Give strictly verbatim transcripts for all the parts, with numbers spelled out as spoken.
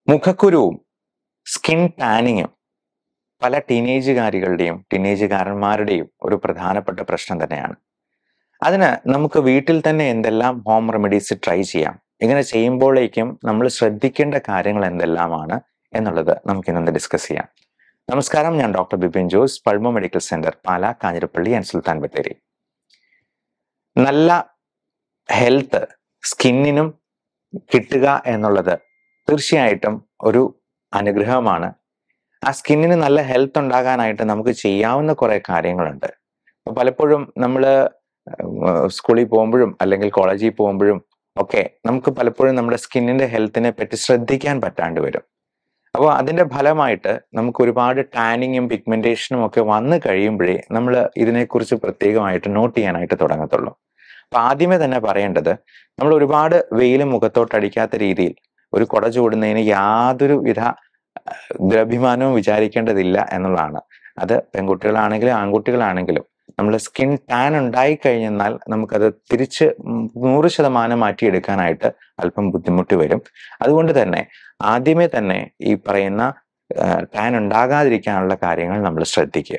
മുഖക്കുരുവും skin ടാനിങ്ങും പല ടീനേജുകാരികളുടെയും ടീനേജുകാരന്മാരുടെയും ഒരു പ്രധാനപ്പെട്ട പ്രശ്നം തന്നെയാണ്. അതിന് നമുക്ക് വീട്ടിൽ തന്നെ എന്തെല്ലാം ഹോം റെമഡീസ് ട്രൈ ചെയ്യാം, ഇങ്ങനെ ചെയ്യുമ്പോഴേക്കും നമ്മൾ ശ്രദ്ധിക്കേണ്ട കാര്യങ്ങൾ എന്തെല്ലാമാണ് എന്നുള്ളത് നമുക്ക് ഇന്നൊന്ന് ഡിസ്കസ് ചെയ്യാം. നമസ്കാരം, ഞാൻ doctor Bipin Jose, Pulmo medical centre, Pala, Kanjirappally and Sultan Bathery. നല്ല ഹെൽത്ത് സ്കിന്നിനും കിട്ടുക എന്നുള്ളത് തീർച്ചയായിട്ടും ഒരു അനുഗ്രഹമാണ്. ആ സ്കിന്നിന് നല്ല ഹെൽത്ത് ഉണ്ടാകാനായിട്ട് നമുക്ക് ചെയ്യാവുന്ന കുറെ കാര്യങ്ങളുണ്ട്. പലപ്പോഴും നമ്മൾ സ്കൂളിൽ പോകുമ്പോഴും അല്ലെങ്കിൽ കോളേജിൽ പോകുമ്പോഴും ഒക്കെ നമുക്ക് പലപ്പോഴും നമ്മുടെ സ്കിന്നിന്റെ ഹെൽത്തിനെ പറ്റി ശ്രദ്ധിക്കാൻ പറ്റാണ്ട് വരും. അപ്പോൾ അതിന്റെ ഫലമായിട്ട് നമുക്ക് ഒരുപാട് ടാനിങ്ങും പിഗ്മെന്റേഷനും ഒക്കെ വന്നു കഴിയുമ്പോഴേ നമ്മൾ ഇതിനെക്കുറിച്ച് പ്രത്യേകമായിട്ട് നോട്ട് ചെയ്യാനായിട്ട് തുടങ്ങത്തുള്ളൂ. അപ്പൊ ആദ്യമേ തന്നെ പറയേണ്ടത്, നമ്മൾ ഒരുപാട് വെയിൽ മുഖത്തോട്ടടിക്കാത്ത രീതിയിൽ ഒരു കുട ചൂടുന്നതിന് യാതൊരു വിധ ദ്രവ്യമാനവും വിചാരിക്കേണ്ടതില്ല എന്നുള്ളതാണ്. അത് പെൺകുട്ടികളാണെങ്കിലും ആൺകുട്ടികളാണെങ്കിലും നമ്മൾ സ്കിൻ ടാൻ ഉണ്ടായി കഴിഞ്ഞാൽ നമുക്കത് തിരിച്ച് നൂറ് ശതമാനം മാറ്റിയെടുക്കാനായിട്ട് അല്പം ബുദ്ധിമുട്ട് വരും. അതുകൊണ്ട് തന്നെ ആദ്യമേ തന്നെ ഈ പറയുന്ന ടാൻ ഉണ്ടാകാതിരിക്കാനുള്ള കാര്യങ്ങൾ നമ്മൾ ശ്രദ്ധിക്കുക.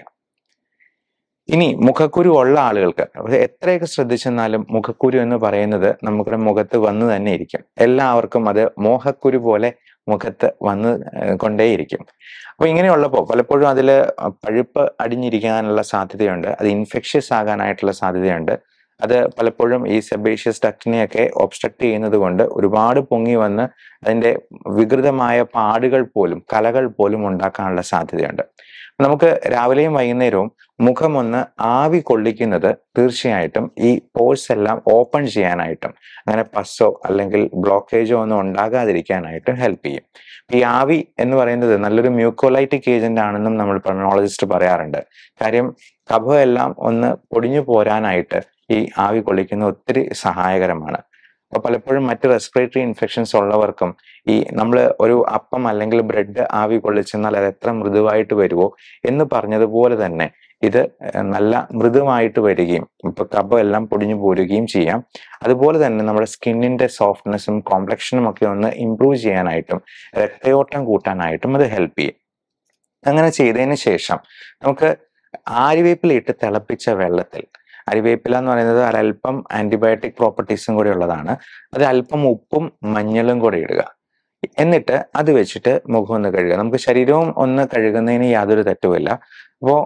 ഇനി മുഖക്കുരു ഉള്ള ആളുകൾക്ക് എത്രയൊക്കെ ശ്രദ്ധിച്ചെന്നാലും മുഖക്കുരു എന്ന് പറയുന്നത് നമ്മുടെ മുഖത്ത് വന്ന് തന്നെ ഇരിക്കും. എല്ലാവർക്കും അത് മോഹക്കുരു പോലെ മുഖത്ത് വന്ന് കൊണ്ടേയിരിക്കും. അപ്പൊ ഇങ്ങനെയുള്ളപ്പോൾ പലപ്പോഴും അതിൽ പഴുപ്പ് അടിഞ്ഞിരിക്കാനുള്ള സാധ്യതയുണ്ട്, അത് ഇൻഫെക്ഷ്യസ് ആകാനായിട്ടുള്ള സാധ്യതയുണ്ട്. അത് പലപ്പോഴും ഈ സെബേഷ്യസ് ഡക്റ്റിനെയൊക്കെ ഒബ്സ്ട്രക്ട് ചെയ്യുന്നത് കൊണ്ട് ഒരുപാട് പൊങ്ങി വന്ന് അതിന്റെ വികൃതമായ പാടുകൾ പോലും കലകൾ പോലും ഉണ്ടാക്കാനുള്ള സാധ്യതയുണ്ട്. നമുക്ക് രാവിലെയും വൈകുന്നേരവും മുഖം ഒന്ന് ആവി കൊള്ളിക്കുന്നത് തീർച്ചയായിട്ടും ഈ പോഴ്സ് എല്ലാം ഓപ്പൺ ചെയ്യാനായിട്ടും അങ്ങനെ പസ്സോ അല്ലെങ്കിൽ ബ്ലോക്കേജോ ഒന്നും ഉണ്ടാകാതിരിക്കാനായിട്ടും ഹെൽപ്പ് ചെയ്യും. ഈ ആവി എന്ന് പറയുന്നത് നല്ലൊരു മ്യൂക്കോലൈറ്റിക് ഏജന്റ് ആണെന്നും നമ്മൾ പൾമോളജിസ്റ്റ് പറയാറുണ്ട്. കാര്യം കഫം എല്ലാം ഒന്ന് പൊടിഞ്ഞു പോരാനായിട്ട് ഈ ആവി കൊള്ളിക്കുന്ന ഒത്തിരി സഹായകരമാണ്. അപ്പൊ പലപ്പോഴും മറ്റ് റെസ്പിറേറ്ററി ഇൻഫെക്ഷൻസ് ഉള്ളവർക്കും ഈ നമ്മൾ ഒരു അപ്പം അല്ലെങ്കിൽ ബ്രെഡ് ആവി കൊള്ളിച്ചെന്നാൽ അത് എത്ര മൃദുവായിട്ട് വരുമോ എന്ന് പറഞ്ഞതുപോലെ തന്നെ ഇത് നല്ല മൃദുവായിട്ട് വരികയും ഇപ്പൊ കഫം എല്ലാം പൊടിഞ്ഞു പോരുകയും ചെയ്യാം. അതുപോലെ തന്നെ നമ്മുടെ സ്കിന്നിന്റെ സോഫ്റ്റ്നെസ്സും കോംപ്ലക്ഷനും ഒക്കെ ഒന്ന് ഇംപ്രൂവ് ചെയ്യാനായിട്ടും രക്തയോട്ടം കൂട്ടാനായിട്ടും അത് ഹെൽപ്പ് ചെയ്യും. അങ്ങനെ ചെയ്തതിന് ശേഷം നമുക്ക് ആര്യവേപ്പിലയിട്ട് തിളപ്പിച്ച വെള്ളത്തിൽ, അരിവേപ്പില എന്ന് പറയുന്നത് ഒരൽപ്പം ആന്റിബയോട്ടിക് പ്രോപ്പർട്ടീസും കൂടെ ഉള്ളതാണ്, അത് അല്പം ഉപ്പും മഞ്ഞളും കൂടെ ഇടുക. എന്നിട്ട് അത് വെച്ചിട്ട് മുഖം ഒന്ന് കഴുകുക. നമുക്ക് ശരീരവും ഒന്ന് കഴുകുന്നതിന് യാതൊരു തെറ്റുമില്ല. അപ്പോൾ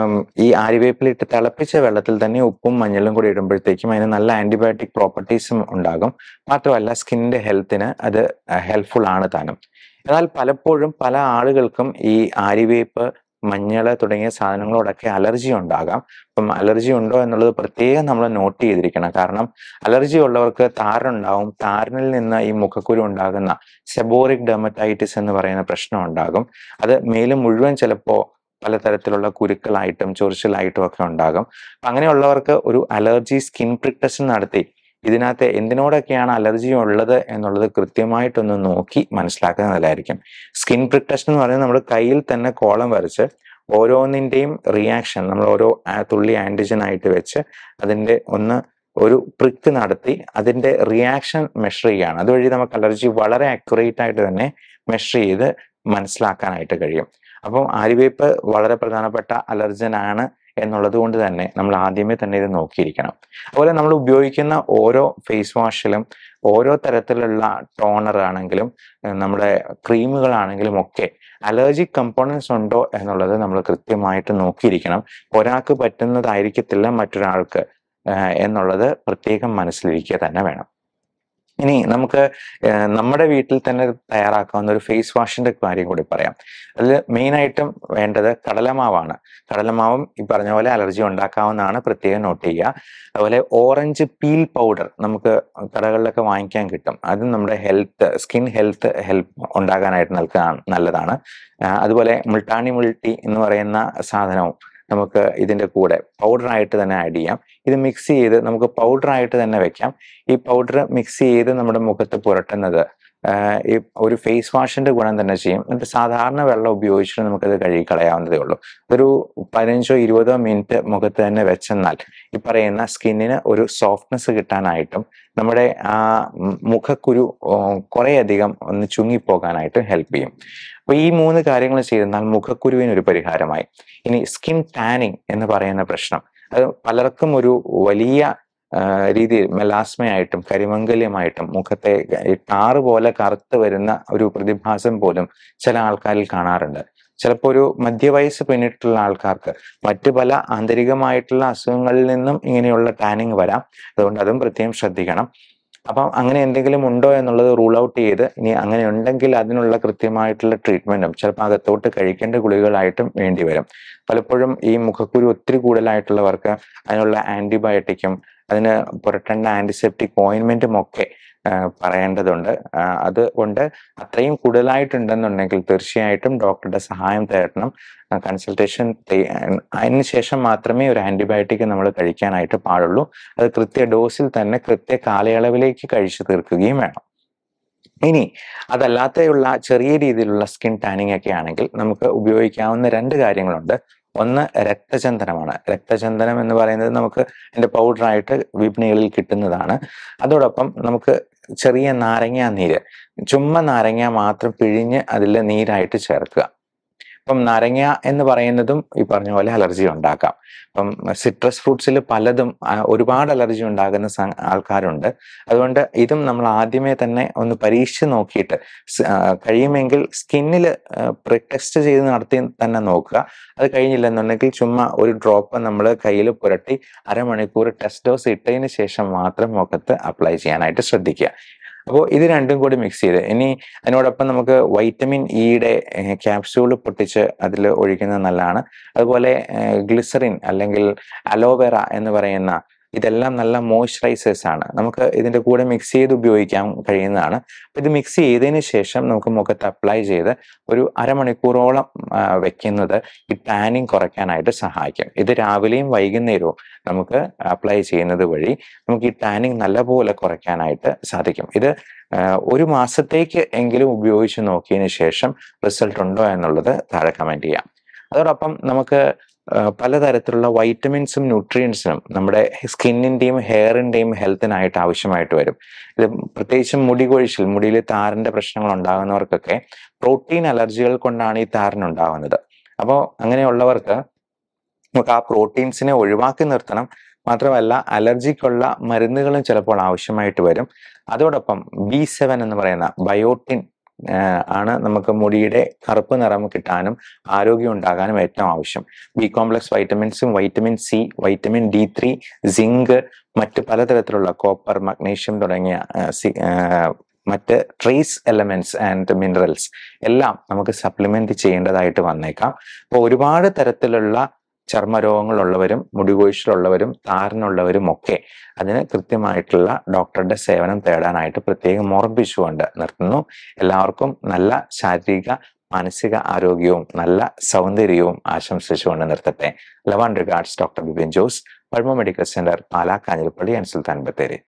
ഈ ആര്യവേപ്പിലിട്ട് തിളപ്പിച്ച വെള്ളത്തിൽ തന്നെ ഉപ്പും മഞ്ഞളും കൂടി ഇടുമ്പോഴത്തേക്കും അതിന് നല്ല ആന്റിബയോട്ടിക് പ്രോപ്പർട്ടീസും ഉണ്ടാകും. മാത്രമല്ല സ്കിന്നിന്റെ ഹെൽത്തിന് അത് ഹെൽപ്ഫുൾ ആണ് താനും. എന്നാൽ പലപ്പോഴും പല ആളുകൾക്കും ഈ ആര്യവേപ്പ്, മഞ്ഞള് തുടങ്ങിയ സാധനങ്ങളോടൊക്കെ അലർജി ഉണ്ടാകാം. അപ്പം അലർജി ഉണ്ടോ എന്നുള്ളത് പ്രത്യേകം നമ്മൾ നോട്ട് ചെയ്തിരിക്കണം. കാരണം അലർജി ഉള്ളവർക്ക് താരനുണ്ടാവും. താരനിൽ നിന്ന് ഈ മുഖക്കുരു ഉണ്ടാകുന്ന സെബോറിക് ഡെർമറ്റൈറ്റിസ് എന്ന് പറയുന്ന പ്രശ്നം ഉണ്ടാകും. അത് മേല് മുഴുവൻ ചിലപ്പോൾ പലതരത്തിലുള്ള കുരുക്കളായിട്ടും ചൊറിച്ചിലായിട്ടും ഒക്കെ ഉണ്ടാകും. അങ്ങനെയുള്ളവർക്ക് ഒരു അലർജി സ്കിൻ പ്രിക് ടെസ്റ്റ് നടത്തി ഇതിനകത്ത് എന്തിനോടൊക്കെയാണ് അലർജി ഉള്ളത് എന്നുള്ളത് കൃത്യമായിട്ടൊന്ന് നോക്കി മനസ്സിലാക്കുന്നത് നല്ലതായിരിക്കും. സ്കിൻ പ്രിക് ടെസ്റ്റ് എന്ന് പറയുന്നത് നമ്മൾ കയ്യിൽ തന്നെ കോളം വരച്ച് ഓരോന്നിൻ്റെയും റിയാക്ഷൻ നമ്മൾ ഓരോ തുള്ളി ആന്റിജൻ ആയിട്ട് വെച്ച് അതിൻ്റെ ഒന്ന് ഒരു പ്രിക്ക് നടത്തി അതിൻ്റെ റിയാക്ഷൻ മെഷർ ചെയ്യുകയാണ്. അതുവഴി നമുക്ക് അലർജി വളരെ അക്യുറേറ്റ് ആയിട്ട് തന്നെ മെഷർ ചെയ്ത് മനസ്സിലാക്കാനായിട്ട് കഴിയും. അപ്പം ആര്യവേപ്പ് വളരെ പ്രധാനപ്പെട്ട അലർജൻ ആണ് എന്നുള്ളത് കൊണ്ട് തന്നെ നമ്മൾ ആദ്യമേ തന്നെ ഇത് നോക്കിയിരിക്കണം. അതുപോലെ നമ്മൾ ഉപയോഗിക്കുന്ന ഓരോ ഫേസ് വാഷിലും ഓരോ തരത്തിലുള്ള ടോണർ ആണെങ്കിലും നമ്മുടെ ക്രീമുകളാണെങ്കിലും ഒക്കെ അലർജിക് കമ്പോണൻസ് ഉണ്ടോ എന്നുള്ളത് നമ്മൾ കൃത്യമായിട്ട് നോക്കിയിരിക്കണം. ഒരാൾക്ക് പറ്റുന്നതായിരിക്കത്തില്ല മറ്റൊരാൾക്ക് എന്നുള്ളത് പ്രത്യേകം മനസ്സിലിരിക്കുക തന്നെ വേണം. ഇനി നമുക്ക് നമ്മുടെ വീട്ടിൽ തന്നെ തയ്യാറാക്കാവുന്ന ഒരു ഫേസ് വാഷിന്റെ കാര്യം കൂടി പറയാം. അതിൽ മെയിനായിട്ടും വേണ്ടത് കടലമാവാണ്. കടലമാവും ഈ പറഞ്ഞ പോലെ അലർജി ഉണ്ടാക്കാവുന്നതാണ്, പ്രത്യേകം നോട്ട് ചെയ്യുക. അതുപോലെ ഓറഞ്ച് പീൽ പൗഡർ നമുക്ക് കടകളിലൊക്കെ വാങ്ങിക്കാൻ കിട്ടും. അതും നമ്മുടെ ഹെൽത്ത് സ്കിൻ ഹെൽത്ത് ഹെൽപ്പ് ഉണ്ടാകാനായിട്ട് നൽകാൻ നല്ലതാണ്. അതുപോലെ മുൾട്ടാണി മുൾട്ടി എന്ന് പറയുന്ന സാധനവും നമുക്ക് ഇതിന്റെ കൂടെ പൗഡറായിട്ട് തന്നെ ആഡ് ചെയ്യാം. ഇത് മിക്സ് ചെയ്ത് നമുക്ക് പൗഡറായിട്ട് തന്നെ വെക്കാം. ഈ പൗഡർ മിക്സ് ചെയ്ത് നമ്മുടെ മുഖത്ത് പുരട്ടുന്നത് ഈ ഒരു ഫേസ് വാഷിന്റെ ഗുണം തന്നെ ചെയ്യും. എന്നിട്ട് സാധാരണ വെള്ളം ഉപയോഗിച്ചിട്ട് നമുക്കത് കഴുകി കളയാവുന്നതേ ഉള്ളൂ. ഒരു പതിനഞ്ചോ ഇരുപതോ മിനിറ്റ് മുഖത്ത് തന്നെ വെച്ചെന്നാൽ ഈ പറയുന്ന സ്കിന്നിന് ഒരു സോഫ്റ്റ്നെസ് കിട്ടാനായിട്ടും നമ്മുടെ ആ മുഖക്കുരു കുറേയധികം ഒന്ന് ചുങ്ങിപ്പോകാനായിട്ട് ഹെൽപ്പ് ചെയ്യും. അപ്പൊ ഈ മൂന്ന് കാര്യങ്ങൾ ചെയ്തെന്നാൽ മുഖക്കുരുവിന് ഒരു പരിഹാരമായി. ഇനി സ്കിൻ ടാനിങ് എന്ന് പറയുന്ന പ്രശ്നം, അത് പലർക്കും ഒരു വലിയ രീതിയിൽ മെലാസ്മയായിട്ടും കരിമംഗല്യമായിട്ടും മുഖത്തെ ടാറ് പോലെ കറുത്ത് വരുന്ന ഒരു പ്രതിഭാസം പോലും ചില ആൾക്കാരിൽ കാണാറുണ്ട്. ചിലപ്പോൾ ഒരു മധ്യവയസ്സ് പിന്നിട്ടുള്ള ആൾക്കാർക്ക് മറ്റു പല ആന്തരികമായിട്ടുള്ള അസുഖങ്ങളിൽ നിന്നും ഇങ്ങനെയുള്ള ടാനിങ് വരാം. അതുകൊണ്ട് അതും പ്രത്യേകം ശ്രദ്ധിക്കണം. അപ്പം അങ്ങനെ എന്തെങ്കിലും ഉണ്ടോ എന്നുള്ളത് റൂൾ ഔട്ട് ചെയ്ത് ഇനി അങ്ങനെ ഉണ്ടെങ്കിൽ അതിനുള്ള കൃത്യമായിട്ടുള്ള ട്രീറ്റ്മെന്റും ചിലപ്പോൾ അകത്തോട്ട് കഴിക്കേണ്ട ഗുളികളായിട്ടും വേണ്ടി വരും. പലപ്പോഴും ഈ മുഖക്കുരു ഒത്തിരി കൂടുതലായിട്ടുള്ളവർക്ക് അതിനുള്ള ആന്റിബയോട്ടിക്കും അതിന് പുരട്ടേണ്ട ആന്റിസെപ്റ്റിക് ഓയിൻമെന്റും ഒക്കെ പറയേണ്ടതുണ്ട്. അതുകൊണ്ട് അത്രയും കൂടുതലായിട്ടുണ്ടെന്നുണ്ടെങ്കിൽ തീർച്ചയായിട്ടും ഡോക്ടറുടെ സഹായം തേടണം. കൺസൾട്ടേഷൻ അതിന് ശേഷം മാത്രമേ ഒരു ആന്റിബയോട്ടിക് നമ്മൾ കഴിക്കാനായിട്ട് പാടുള്ളൂ. അത് കൃത്യ ഡോസിൽ തന്നെ കൃത്യ കാലയളവിലേക്ക് കഴിച്ചു തീർക്കുകയും വേണം. ഇനി അതല്ലാതെയുള്ള ചെറിയ രീതിയിലുള്ള സ്കിൻ ടാനിങ് ഒക്കെ ആണെങ്കിൽ നമുക്ക് ഉപയോഗിക്കാവുന്ന രണ്ട് കാര്യങ്ങളുണ്ട്. ഒന്ന് രക്തചന്ദനമാണ്. രക്തചന്ദനം എന്ന് പറയുന്നത് നമുക്ക് അതിന്റെ പൗഡറായിട്ട് വിപണികളിൽ കിട്ടുന്നതാണ്. അതോടൊപ്പം നമുക്ക് ചെറിയ നാരങ്ങ നീര്, ചുമ്മാ നാരങ്ങ മാത്രം പിഴിഞ്ഞ് അതിൽ നീരായിട്ട് ചേർക്കുക. ഇപ്പം നാരങ്ങ എന്ന് പറയുന്നതും ഈ പറഞ്ഞ പോലെ അലർജി ഉണ്ടാക്കാം. ഇപ്പം സിട്രസ് ഫ്രൂട്ട്സിൽ പലതും ഒരുപാട് അലർജി ഉണ്ടാകുന്ന ആൾക്കാരുണ്ട്. അതുകൊണ്ട് ഇതും നമ്മൾ ആദ്യമേ തന്നെ ഒന്ന് പരീക്ഷിച്ച് നോക്കിയിട്ട് കഴിയുമെങ്കിൽ സ്കിന്നിൽ ടെസ്റ്റ് ചെയ്ത് നടത്തി തന്നെ നോക്കുക. അത് കഴിഞ്ഞില്ലെന്നുണ്ടെങ്കിൽ ചുമ്മാ ഒരു ഡ്രോപ്പ് നമ്മൾ കയ്യിൽ പുരട്ടി അരമണിക്കൂർ ടെസ്റ്റ് ഡോസ് ഇട്ടതിന് ശേഷം മാത്രം മുഖത്ത് അപ്ലൈ ചെയ്യാനായിട്ട് ശ്രദ്ധിക്കുക. അപ്പോൾ ഇത് രണ്ടും കൂടി മിക്സ് ചെയ്ത് ഇനി അതിനോടൊപ്പം നമുക്ക് വൈറ്റമിൻ ഇയുടെ ക്യാപ്സ്യൂൾ പൊട്ടിച്ച് അതിൽ ഒഴിക്കുന്നത് നല്ലതാണ്. അതുപോലെ ഗ്ലിസറിൻ അല്ലെങ്കിൽ അലോവേറ എന്ന് പറയുന്ന ഇതെല്ലാം നല്ല മോയ്സ്ചറൈസേഴ്സ് ആണ്. നമുക്ക് ഇതിന്റെ കൂടെ മിക്സ് ചെയ്ത് ഉപയോഗിക്കാൻ കഴിയുന്നതാണ്. അപ്പൊ ഇത് മിക്സ് ചെയ്തതിന് ശേഷം നമുക്ക് മുഖത്ത് അപ്ലൈ ചെയ്ത് ഒരു അരമണിക്കൂറോളം വെക്കുന്നത് ഈ ടാനിങ് കുറയ്ക്കാനായിട്ട് സഹായിക്കും. ഇത് രാവിലെയും വൈകുന്നേരവും നമുക്ക് അപ്ലൈ ചെയ്യുന്നത് വഴി നമുക്ക് ഈ ടാനിങ് നല്ലപോലെ കുറയ്ക്കാനായിട്ട് സാധിക്കും. ഇത് ഒരു മാസത്തേക്ക് എങ്കിലും ഉപയോഗിച്ച് നോക്കിയതിന് ശേഷം റിസൾട്ട് ഉണ്ടോ എന്നുള്ളത് താഴെ കമന്റ് ചെയ്യാം. അതോടൊപ്പം നമുക്ക് പലതരത്തിലുള്ള വൈറ്റമിൻസും ന്യൂട്രിയൻസിനും നമ്മുടെ സ്കിന്നിന്റെയും ഹെയറിന്റെയും ഹെൽത്തിനായിട്ട് ആവശ്യമായിട്ട് വരും. ഇത് പ്രത്യേകിച്ചും മുടി കൊഴിച്ചിൽ, മുടിയിൽ താരന്റെ പ്രശ്നങ്ങൾ ഉണ്ടാകുന്നവർക്കൊക്കെ പ്രോട്ടീൻ അലർജികൾ കൊണ്ടാണ് ഈ താരനുണ്ടാകുന്നത്. അപ്പോൾ അങ്ങനെയുള്ളവർക്ക് നമുക്ക് ആ പ്രോട്ടീൻസിനെ ഒഴിവാക്കി നിർത്തണം. മാത്രമല്ല അലർജിക്കുള്ള മരുന്നുകളും ചിലപ്പോൾ ആവശ്യമായിട്ട് വരും. അതോടൊപ്പം ബി സെവൻ എന്ന് പറയുന്ന ബയോട്ടിൻ ആണ് നമുക്ക് മുടിയുടെ കറുപ്പ് നിറം കിട്ടാനും ആരോഗ്യം ഉണ്ടാകാനും ഏറ്റവും ആവശ്യം. ബി കോംപ്ലക്സ് വൈറ്റമിൻസും vitamin C, vitamin D three, zinc, മറ്റ് പലതരത്തിലുള്ള കോപ്പർ, മഗ്നീഷ്യം തുടങ്ങിയ മറ്റ് ട്രേസ് എലമെന്റ്സ് ആൻഡ് മിനറൽസ് എല്ലാം നമുക്ക് സപ്ലിമെന്റ് ചെയ്യേണ്ടതായിട്ട് വന്നേക്കാം. അപ്പോൾ ഒരുപാട് തരത്തിലുള്ള ചർമ്മരോഗങ്ങളുള്ളവരും മുടികൊഴിച്ചിലുള്ളവരും താരനുള്ളവരും ഒക്കെ അതിന് കൃത്യമായിട്ടുള്ള ഡോക്ടറുടെ സേവനം തേടാനായിട്ട് പ്രത്യേകം ഓർമ്മിപ്പിച്ചുകൊണ്ട് നിർത്തുന്നു. എല്ലാവർക്കും നല്ല ശാരീരിക മാനസിക ആരോഗ്യവും നല്ല സൗന്ദര്യവും ആശംസിച്ചുകൊണ്ട് നിർത്തട്ടെ. Love and regards, doctor Bipin Jose, Pulmo medical centre, Pala, Kanjirappally and Sultan Bathery.